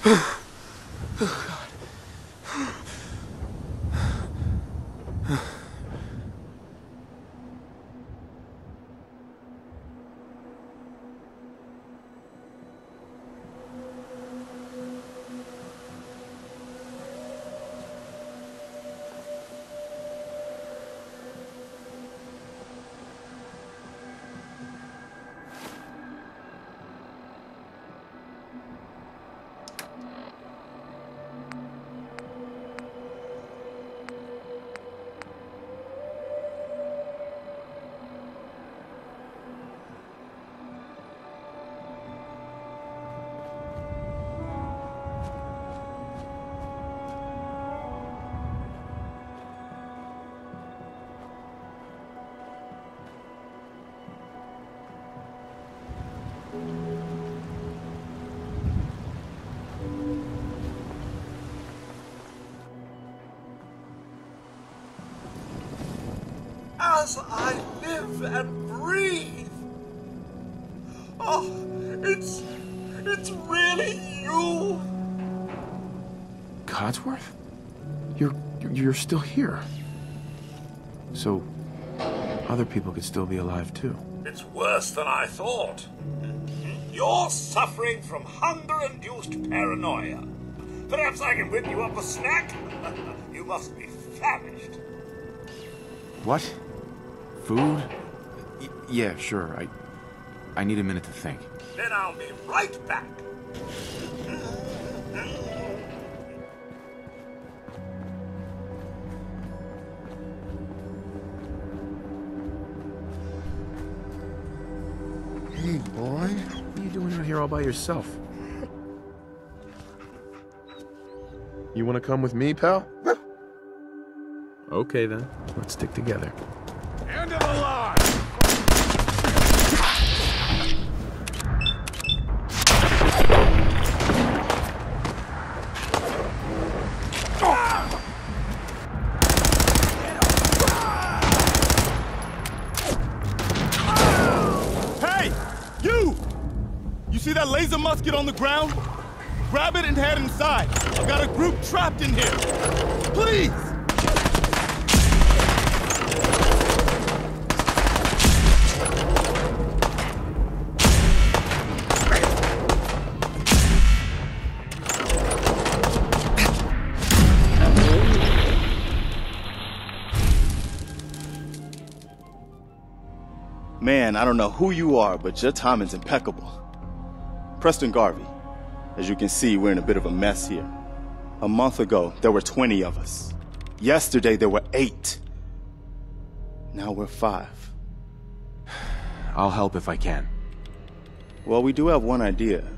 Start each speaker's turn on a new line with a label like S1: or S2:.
S1: As I live and breathe. Oh, it's really you.
S2: Codsworth? You're still here. So, other people could still be alive too.
S1: It's worse than I thought. You're suffering from hunger-induced paranoia. Perhaps I can whip you up a snack? You must be famished.
S2: What? Food? Yeah, sure. I need a minute to think.
S1: Then I'll be right back.
S2: Hey, boy. What are you doing out here all by yourself? You want to come with me, pal? Okay, then. Let's stick together.
S3: End of the line! Hey! You see that laser musket on the ground? Grab it and head inside. I've got a group trapped in here. Please!
S4: Man, I don't know who you are, but your timing's impeccable. Preston Garvey. As you can see, we're in a bit of a mess here. A month ago, there were 20 of us. Yesterday, there were 8. Now we're 5.
S2: I'll help if I can.
S4: Well, we do have one idea.